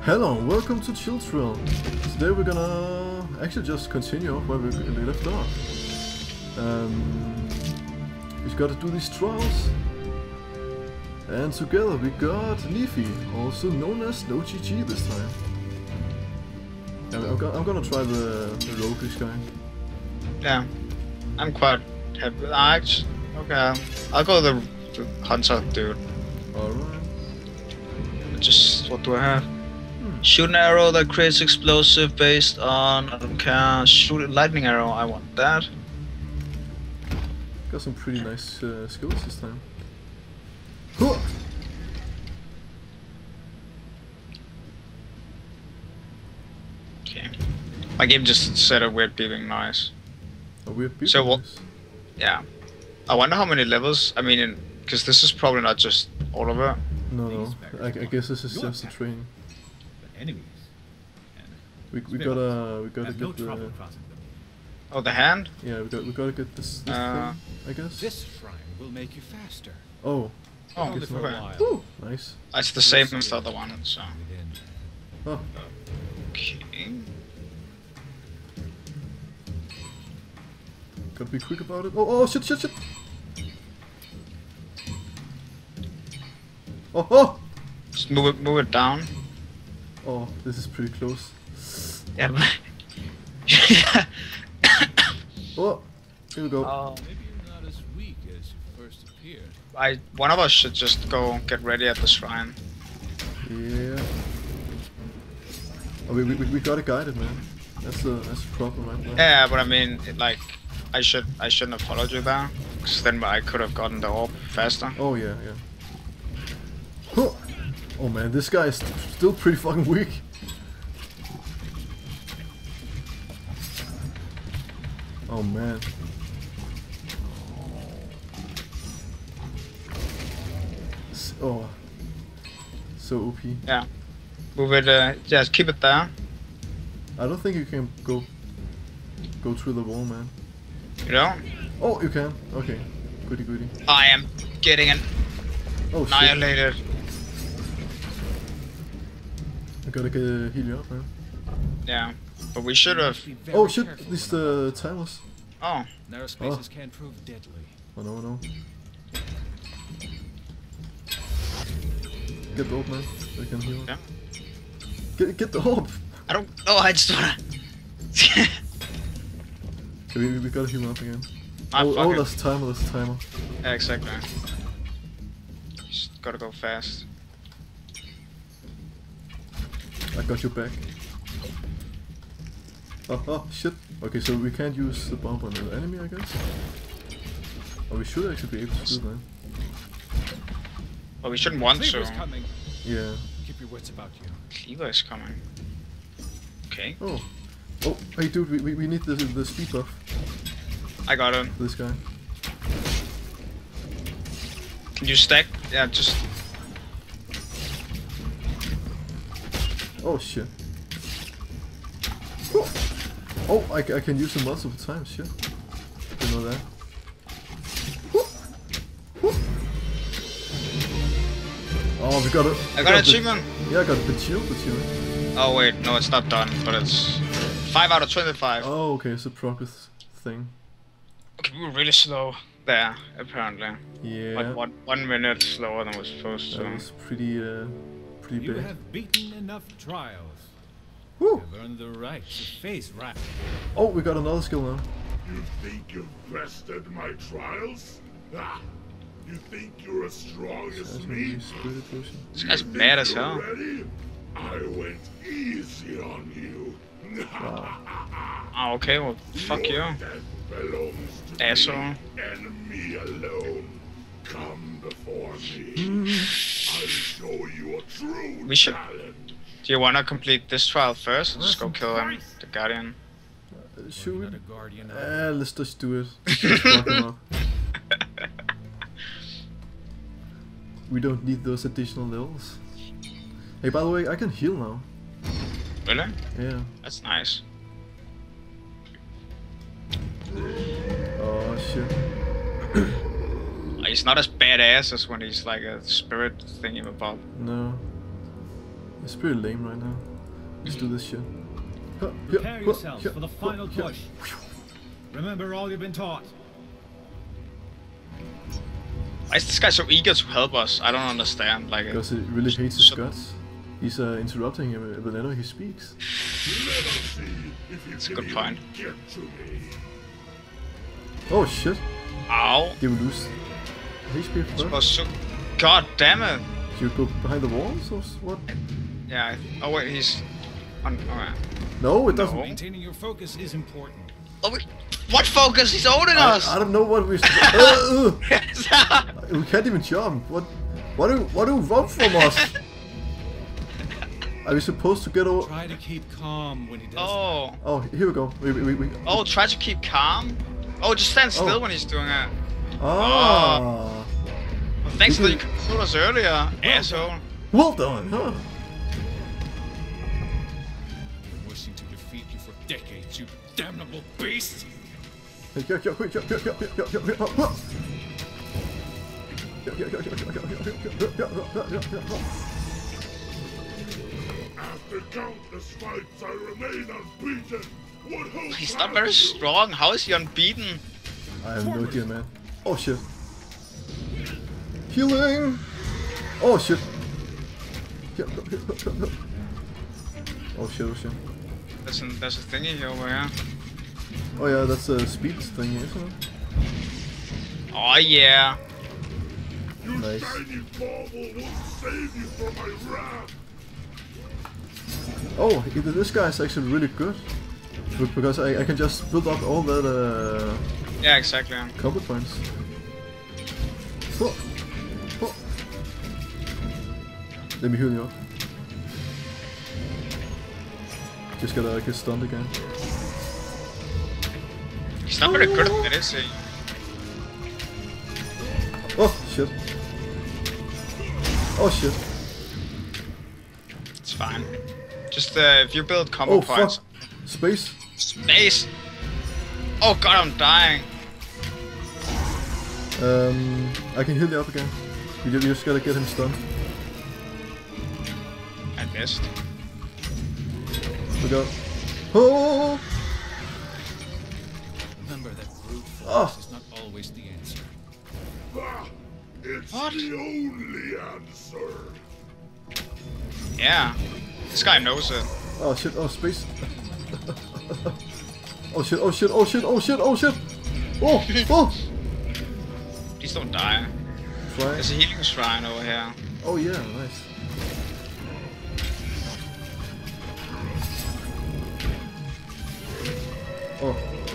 Hello, welcome to Chiltrill. Today we're gonna actually just continue off where we left off. We've got to do these trials. And together we got Nefi, also known as No GG this time. And I'm gonna try the roguish guy. Yeah, I'm quite happy. Okay, I'll go the hunter dude. Alright. Just, what do I have? Shoot an arrow that creates explosive based on, I don't care, shoot a lightning arrow, I want that. Got some pretty nice skills this time. Huh! Okay. My game just said a weird beeping noise. A weird beep. So what? Yeah. I wonder how many levels, I mean, because this is probably not just all of it. No. I guess this is just the training. Enemies. We gotta get the... Oh, the hand? Yeah, we gotta get this thing, I guess. This shrine will make you faster. Oh. Oh, Only for a okay. while. Ooh, nice. It's the same as the other one, so. Oh. Okay. Gotta be quick about it. Oh, shit. Oh! Just move it down. Oh, this is pretty close. Yeah, but yeah. Oh, here we go. Maybe you're not as weak as you first appeared. One of us should just go get ready at the shrine. Yeah. Oh, we gotta guide it, man. That's the problem right now. Yeah, but I mean, I shouldn't have followed you there, because then I could have gotten the orb faster. Oh yeah. Huh. Oh man, this guy is still pretty fucking weak. Oh man. Oh. So OP. Yeah. Move it, just keep it there. I don't think you can go through the wall, man. You know? Oh, you can. Okay. Goody. I am getting Oh shit. annihilated. I gotta heal you up, man. Yeah. But we should have. Oh shit, these the timers. Oh. Narrow spaces can prove deadly. Oh no. Get the orb, man. So you can heal. Yeah. Get the orb! I don't. Oh, I just wanna. Okay, we gotta heal up again. Fuck it. That's a timer. Yeah, exactly. Just gotta go fast. I got your back. Oh shit. Okay, so we can't use the bomb on the enemy, I guess? Or we should actually be able to do that. Well, we shouldn't want to. Cleaver's coming. Yeah. Keep your wits about you. Cleaver is coming. Okay. Oh, hey dude, we need the speed buff. I got him. This guy. Can you stack? Yeah, just. Oh shit. Oh, I can use him multiple times, shit. Didn't know that. Oh, we got a... I got an achievement! Yeah, I got a bit shield achievement. Oh wait, no, it's not done, but it's 5 out of 25. Oh, okay, it's a progress thing. Okay, we were really slow there, apparently. Yeah. Like 1 minute slower than we're supposed to. That was pretty You bad. have beaten enough trials. Woo! You've earned the right to face Rat. Oh, we got another skill now. You think you've bested my trials? Ah, you think you're as strong as me? Spirit potion. This guy's mad as hell. Ready? I went easy on you. Oh, okay, well, fuck you. That belongs to Asshole. me and me alone. Come before me. I'll show you a true We should- talent. Do you wanna complete this trial first? Or just go kill him, the Guardian. Should we? Not a guardian. Let's just do it. Just fuck him up. We don't need those additional levels. Hey, by the way, I can heal now. Really? Yeah. That's nice. Oh shit. He's not as badass as when he's like a spirit thingy about. No. It's pretty lame right now. Let's do this shit. Prepare yourselves for the final push. Remember all you've been taught. Why is this guy so eager to help us? I don't understand. Like, Because he really hates his guts. He's interrupting him whenever he speaks. Let us see if you That's a can good point. even get to me. Oh shit! Ow. Did we lose HP first? Oh, so, God damn it. Should we go behind the walls or what? Yeah. Oh wait, he's on. Alright. No, it doesn't. No. Maintaining your focus is important. Oh, wait. What focus? He's owning us. I don't know what we. We can't even jump. What? What do you want from us? Are we supposed to get over? Try to keep calm when he does Oh. Oh, here we go. We. Oh, try to keep calm. Oh, just stand still Oh. when he's doing it. Ah. Well, thanks that you told us earlier, asshole. Well done, huh? Been wishing to defeat you for decades, you damnable beast! After countless fights, I remain unbeaten. What hope He's not have very you? strong. How is he unbeaten? I have no idea, man. Oh shit. Healing! Oh shit. Oh shit, oh shit. There's a thingy here over here. Oh yeah, that's a speed thing, isn't it? Oh yeah. Your Nice. shiny bauble won't save you from my wrath. Oh, this guy is actually really good. Because I can just build up all that Yeah, exactly. combo points. Oh. Oh. Let me heal you up. Just gotta get stunned again. He's not very good at it, is he? Oh shit. Oh shit. It's fine. Just if you build combo Oh points. fuck. Space. Space. Oh god, I'm dying. I can heal you up again. You just gotta get him stunned. I missed. Look out. Oh! Remember that brute force Ah. is not always the answer. Ah, it's What? the only answer. Yeah. This guy knows it. Oh shit, oh space. Oh shit, oh shit, oh shit, oh shit, oh shit! Oh! Oh! Please don't die. Try. There's a healing shrine over here. Oh yeah, nice. Oh.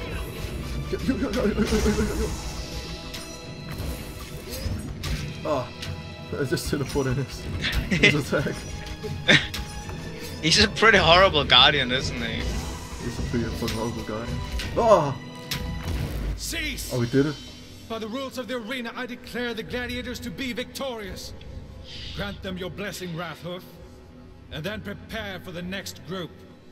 Ah. I just teleported his attack. He's a pretty horrible guardian, isn't he? He's a pretty fucking horrible guy. Ah! Cease! Oh, we did it. By the rules of the arena, I declare the gladiators to be victorious. Grant them your blessing, Wrathhoof, and then prepare for the next group.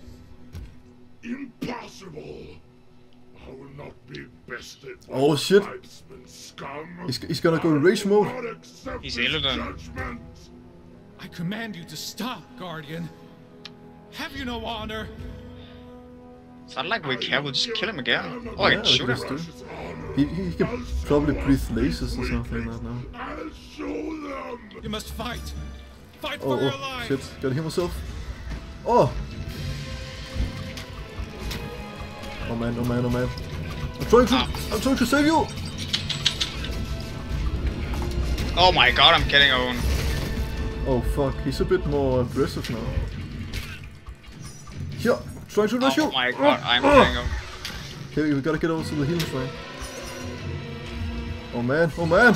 Impossible. I will not be bested by Oh, shit. tribesman scum. He's gonna go in rage mode. I will not accept He's this Illidan. judgment. I command you to stop, Guardian. Have you no honor? It's not like we care, we'll just kill him again. Oh, Yeah, I can we shoot can him. just do. He can probably breathe lasers or something like that now. I'll show them. You must fight. Fight Oh, for your oh, lives. shit. Gotta heal myself. Oh! Oh man, oh man, oh man. I'm trying to save you! Oh my god, I'm getting owned. Oh fuck, he's a bit more aggressive now. Yeah, trying to rush you! Oh my god, I'm getting owned. Okay, we gotta get over to the healing shrine. Oh man, oh man!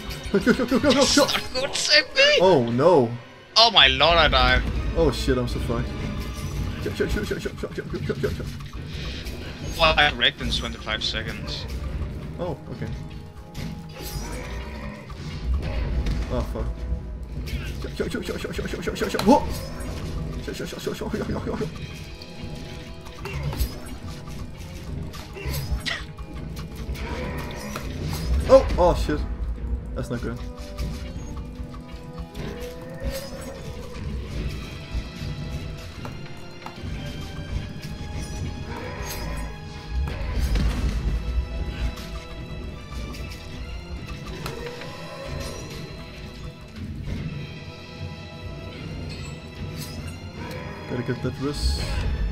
Good, save me! Oh no! Oh my lord, I died. Oh shit, I'm so fucked. Well, I wrecked in 25 seconds. Oh, okay. Oh fuck. Whoa! Oh! Oh shit. That's not good. Gotta get that wrist.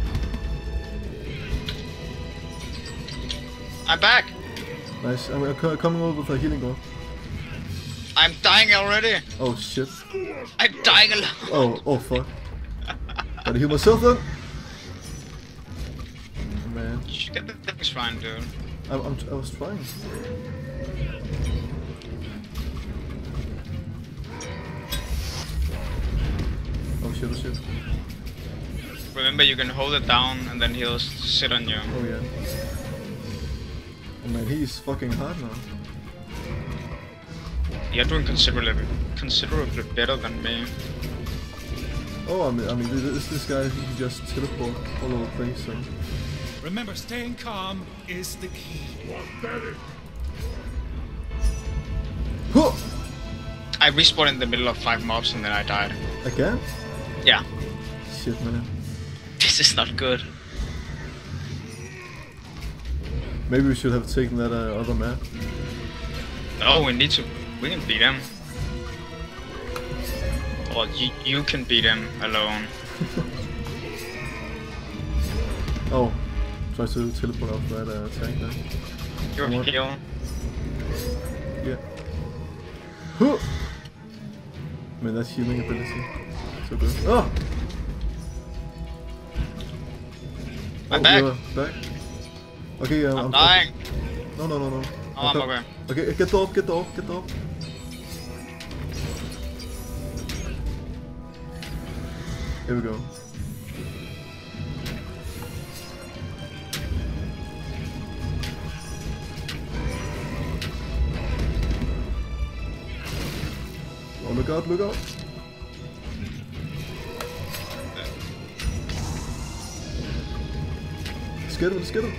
I'm back! Nice. I'm coming over with a healing goal. I'm dying already! Oh shit. I'm dying alone! Oh fuck. Gotta heal myself then. Oh, man. You should get the thing shrine, dude. I was trying. Oh shit. Remember, you can hold it down and then he'll sit on you. Oh yeah. Oh man, he's fucking hard now. You're doing considerably better than me. Oh, I mean, this guy who can just teleport all over the place, so... Remember, staying calm is the key. Huh! I respawned in the middle of 5 mobs and then I died. Again? Yeah. Shit, man. This is not good. Maybe we should have taken that other map. No, we can beat him. Or you can beat him alone. Oh, try to teleport off that tank there. You're Come on. heal. Yeah. Huh! I mean, that healing ability. So good. Oh! I'm back. You're back. Okay, I'm dying. No. Oh, I'm okay. Okay, get off. Here we go. Oh, look out. Let's get him.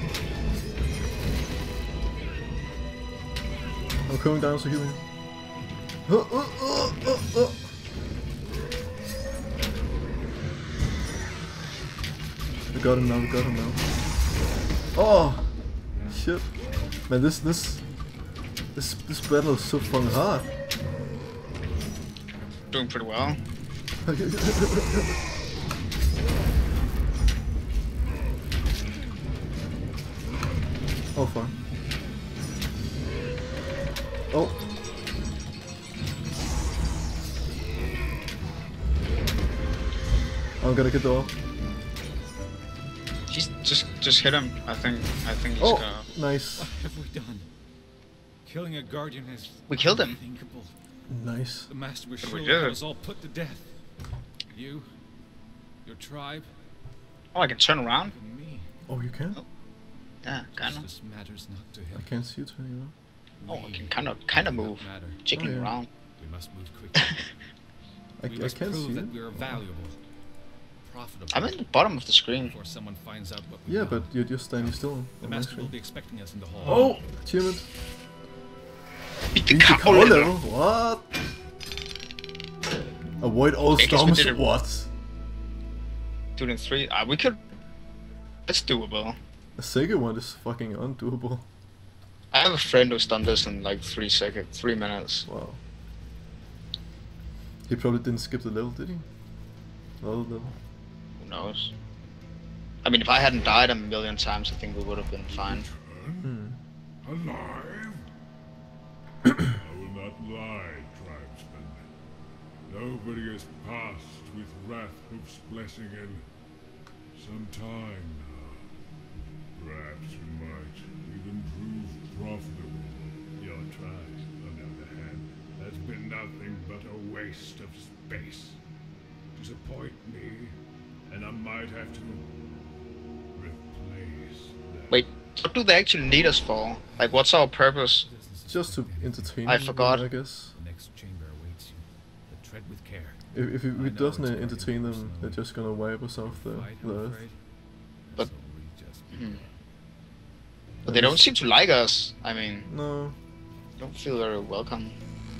I'm coming down, so heal me. We got him now. Oh! Shit. Man, this battle is so fucking hard. Doing pretty well. Oh fuck. Oh. I'm gonna get the off. He's just hit him. I think he's Oh, gonna. nice. What have we done? Killing a guardian is We killed him. unthinkable. Nice. The master was But sure we to did have it. us all put to death. You, your tribe, Oh, I can turn around. and me. Oh, you can? Yeah, kinda. Justice matters not to I him. can't see it anymore. Oh, I can kinda move. Matter. Jiggling Oh, yeah. around. We must move quickly. I We must can't prove see that it. we are valuable, profitable. I'm at the bottom of the screen. Before someone finds out what we Yeah, know. but you're just standing still The on my master will screen. be expecting us in the hall. Oh! Achievement. Beat the Beat the cow cow level. level. What? Avoid all I guess we storms. did it. What? Doing 3. We could. It's doable. The second one is fucking undoable. I have a friend who's done this in like 3 minutes. Wow. He probably didn't skip the level, did he? Another level. Who knows? I mean, if I hadn't died a million times, I think we would have been fine. Hmm. Alive? I will not lie, tribesmen. Nobody has passed with Rathhoof's blessing in some time now. Perhaps we might even prove profitable. Your tribe, on the other hand, has been nothing but a waste of space. Disappoint me, and I might have to replace that. Wait, what do they actually need us for? Like, what's our purpose? Just to entertain I them, forgot. I guess. The next chamber awaits you, but tread with care. If I it know doesn't it's entertain them, personal. they're just gonna wipe us off the Fight, I'm earth. afraid. But- So we just But they don't seem to like us. I mean, No. don't feel very welcome.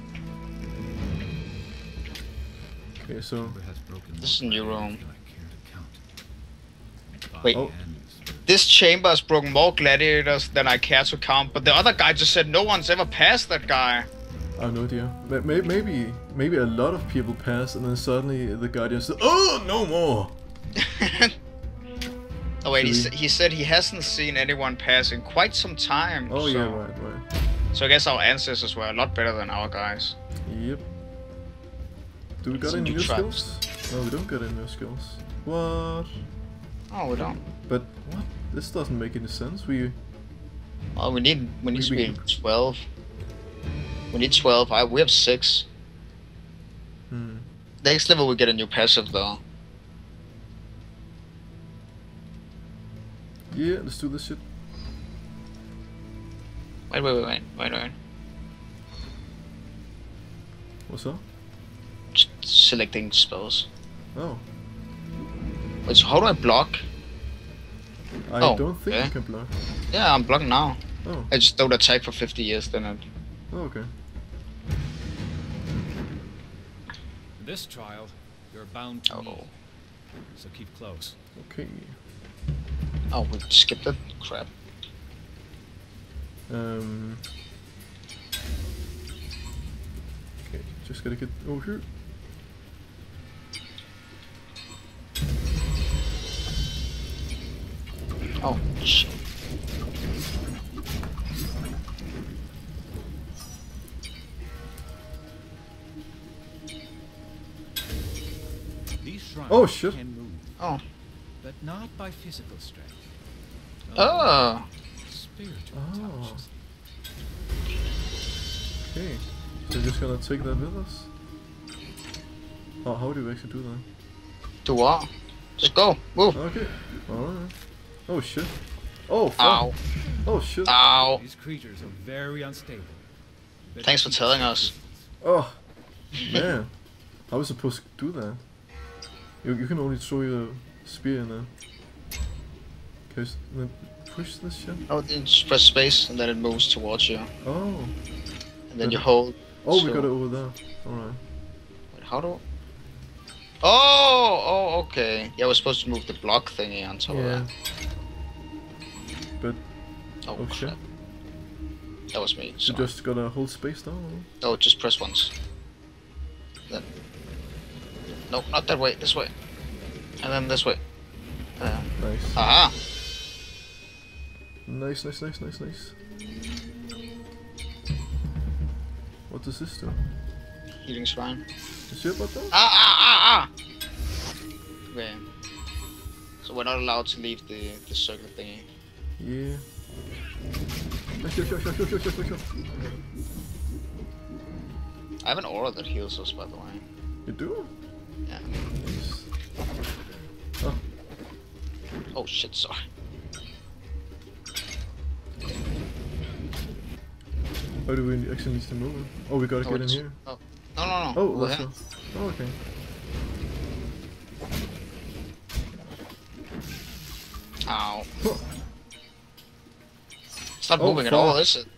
Okay, so chamber has broken This is a more new gladiators room. than I care to count. Wait. By Oh. hand, This chamber has broken more gladiators than I care to count, but the other guy just said no one's ever passed that guy. I have no idea. Maybe a lot of people pass, and then suddenly the Guardians say, "Oh, no more." Oh wait, Should we- he said he hasn't seen anyone pass in quite some time. Oh so, yeah, right. So I guess our ancestors were a lot better than our guys. Yep. Do we got Some any new new tribes. skills? No, we don't get any new skills. What? Oh, we don't. But what? This doesn't make any sense. Oh, we need to we- be 12. We need 12. We have 6. Next level we get a new passive though. Yeah, let's do this shit. Wait. What's up? Just selecting spells. Oh, Wait, so how do I block? I Oh, don't think yeah. you can block. Yeah, I'm blocking now. Oh, I just don't attack for 50 years then. okay. This trial, you're bound to me. Oh. So keep close. Okay. Oh, we skipped that crap. Okay, just gotta get over here. Oh, shit. These shrines Oh, shit. can move, Oh. but not by physical strength. Oh. Spiritual Oh. touches. Okay. So we're just gonna take that with us. Oh, how do we actually do that? Do what? Just go. Move. Okay. Alright. Oh shit. Oh fuck. Ow. Oh shit. Ow. These creatures are very unstable. Better Thanks for keep telling at us. distance. Oh man. How was I supposed to do that? You can only throw your spear in there. Okay, then push this shit. Oh, then just press space and then it moves towards you. Oh. And then you hold. Oh, so- we got it over there. Alright. Wait, how do? Oh, okay. Yeah, we're supposed to move the block thingy on top of Yeah. that. But Oh, oh shit. crap. That was me. You Sorry. just gotta hold space down. Oh, just press once. Then. No, not that way. This way. And then this way. Nice. Aha! Nice. What does this do? Healing shrine. You see about that? Ah! Okay. So we're not allowed to leave the circle thingy. Yeah. Sure. I have an aura that heals us, by the way. You do? Yeah. Nice. Oh, Oh shit, sorry. how do we actually need to move it? Oh, we gotta Oh, get in it's- here. Oh. No. Oh, Over let's here. go. Oh, okay. Ow. Huh. It's not Oh, moving at all, fuck. is it?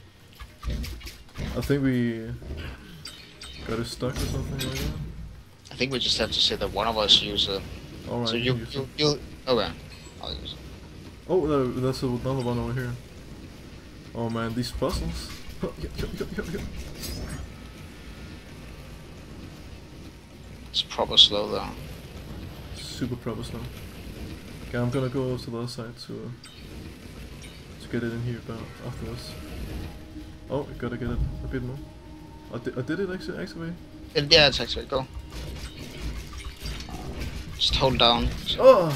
I think we got it stuck or something like that. I think we just have to say that one of us use it. Alright, So you okay. I'll use it. Oh, that's another one over here. Oh man, these puzzles. Yeah. It's proper slow though. Super proper slow. Okay, I'm gonna go to the other side to get it in here, but afterwards. Oh, I gotta get it a bit more. I did it actually activate. Yeah, it's actually go. Just hold down. Oh!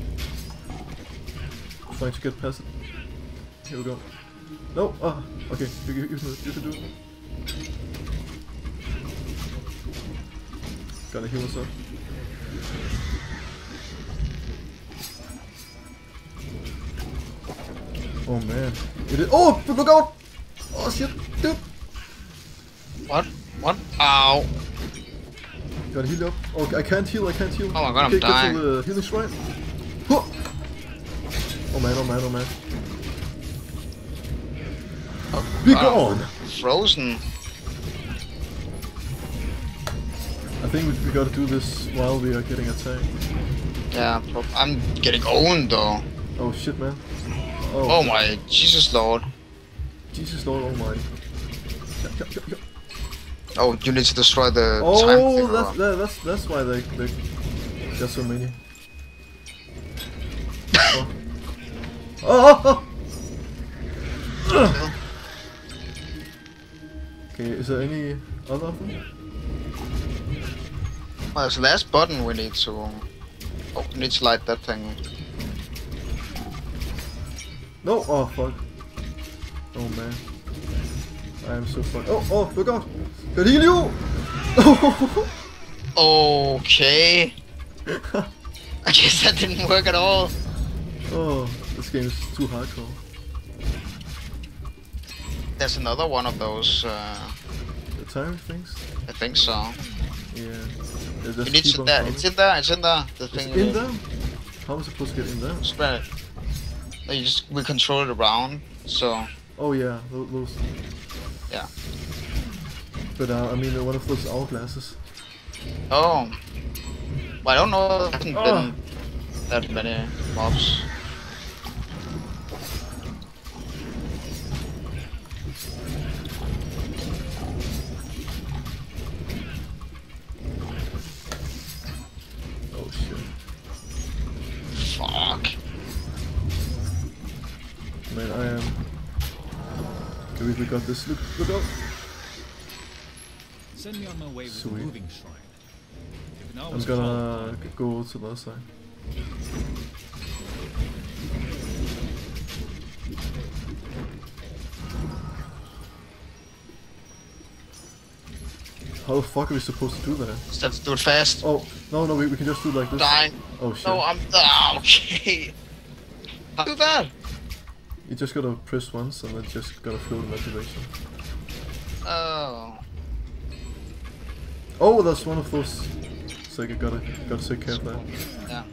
Trying to get past it. Here we go. No! Ah! Okay, you can do it. Gotta heal us up. Oh man. It is. Oh! Look out! Oh shit! Dude! What? Ow! Gotta heal up. Oh, I can't heal. Oh my god, I'm okay, dying. Get to the healing shrine. Huh. Oh man. Be gone! Frozen. I think we gotta do this while we are getting attacked. Yeah, I'm getting owned though. Oh shit, man. Oh my Jesus Lord. Jesus Lord Almighty. Oh, you need to destroy the time Oh, thing, or- that's why they got so many. Oh! Okay, is there any other of them? Well, there's the last button we need to... Oh, we need to light that thing. No! Oh, fuck. Oh, man. I am so fucked. Oh, look out! Can heal you! Okay. I guess that didn't work at all. Oh, this game is too hardcore. There's another one of those, The time things? I think so. Yeah. You need to there. It's in there. It's in there. The It's thing. in there? How am I supposed to get in there? Spread it. No, we control it around. So Oh yeah, those. yeah. But I mean, one of those hourglasses. Oh. Well, I don't know. There hasn't been that many mobs. Oh shit. Fuck. Man, I am. Okay, we got this. Look out! Send me on my way with the Sweet. moving shrine. If now I'm is gonna called- go to the other side. How the fuck are we supposed to do that? Just have to do it fast. Oh, no, we can just do it like this. Dying. Oh shit. No, I'm. Okay. How do that? You just gotta press once and then just gotta fill the motivation. Oh. Oh, that's one of those. So you gotta take care of that. Yeah.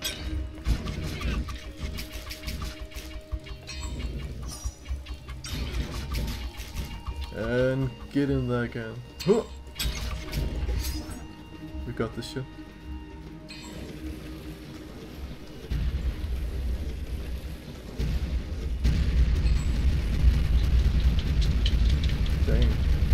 And get in there again. Huh. We got this shit. Dang.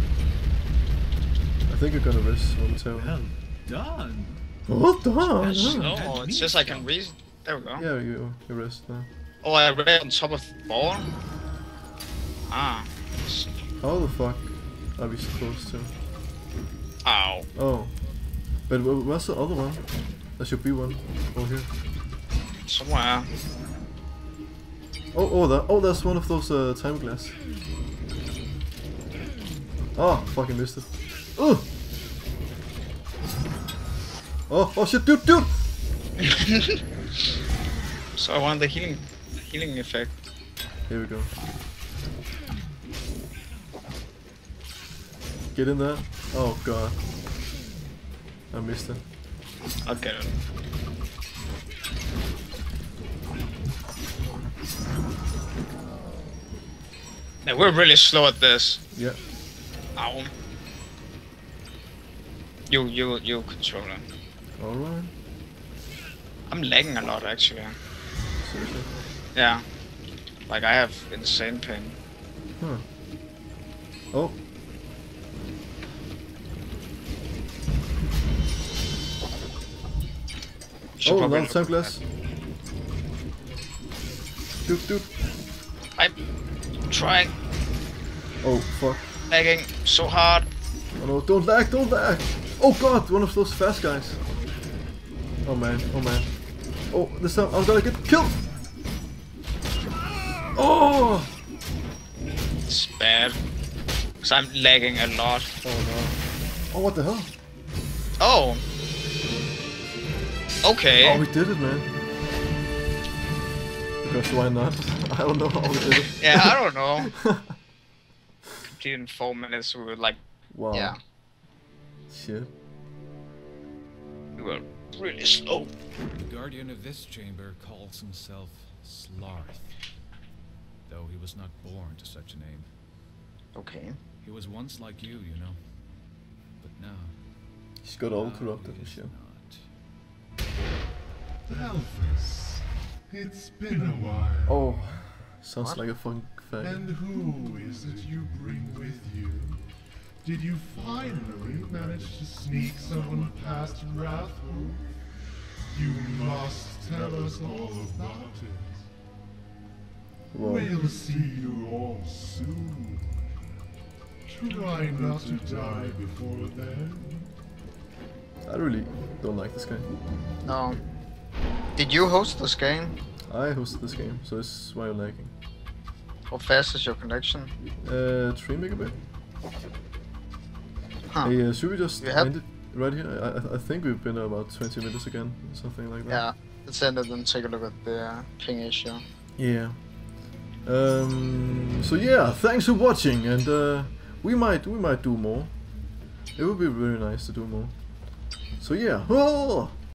I think I'm gonna rest momentarily. Well done. Well done! Oh, it's just I can read. There we go. Yeah, you rest now. Oh, I read on top of the ball. Ah. How the fuck are we supposed to? Ow. Oh. But where's the other one? There should be one. Over here. Somewhere. Oh, that's one of those time glass. Oh, fucking missed it. Ugh! Oh shit, dude! So I want the healing effect. Here we go. Get in there. Oh god. I missed it. I'll get it. Yeah, we're really slow at this. Yeah. Ow. You control it. Alright. I'm lagging a lot actually. Seriously. Yeah. Like I have insane pain. Huh. Oh. Should Oh, probably another look time at glass. Dude. that. I'm trying, Oh fuck. lagging so hard. Oh no, don't lag! Oh god, one of those fast guys. Oh man. Oh, this time I'm gonna get killed! Oh! It's bad. Cause I'm lagging a lot. Oh no. Oh, what the hell? Oh. Okay. Oh, we did it, man. Because why not? I don't know how we did it. Yeah, I don't know. Completed in 4 minutes. We were like, Wow. yeah, Shit. we were really slow. The guardian of this chamber calls himself Slarth, though he was not born to such a name. Okay. He was once like you know, but now He's got all now corrupted he and is shit. not. Alphys, it's been a while. Oh, sounds What? like a fun fact. And who is it you bring with you? Did you finally manage to sneak someone past Wrathwolf? You must tell us all about it. Wow. We'll see you all soon. Try not to die before then. I really don't like this game. No. Did you host this game? I hosted this game, so this is why you're lagging. How fast is your connection? 3 megabit. Huh. Hey, should we just You have- end it right here? I think we've been about 20 minutes again, something like that. Yeah. Let's end it and take a look at the ping issue. Yeah. So yeah, thanks for watching, and we might do more. It would be very nice to do more. So yeah. Oh!